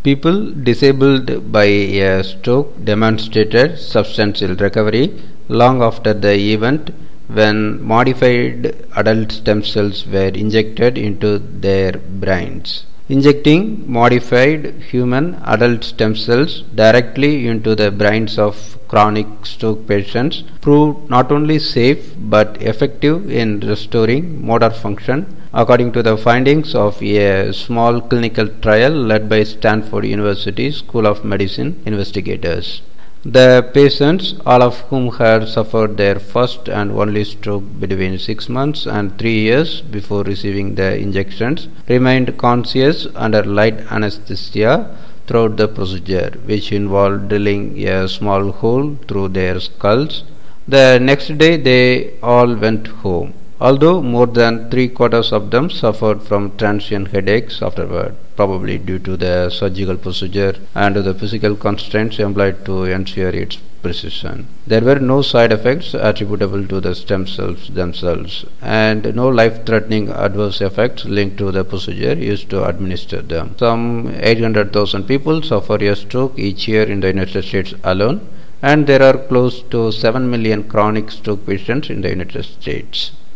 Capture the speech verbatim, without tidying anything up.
People disabled by a stroke demonstrated substantial recovery long after the event when modified adult stem cells were injected into their brains. Injecting modified human adult stem cells directly into the brains of chronic stroke patients proved not only safe but effective in restoring motor function, according to the findings of a small clinical trial led by Stanford University School of Medicine investigators. The patients, all of whom had suffered their first and only stroke between six months and three years before receiving the injections, remained conscious under light anesthesia throughout the procedure, which involved drilling a small hole through their skulls. The next day they all went home, although more than three quarters of them suffered from transient headaches afterward, probably due to the surgical procedure and the physical constraints employed to ensure its precision. There were no side effects attributable to the stem cells themselves, and no life-threatening adverse effects linked to the procedure used to administer them. Some eight hundred thousand people suffer a stroke each year in the United States alone, and there are close to seven million chronic stroke patients in the United States.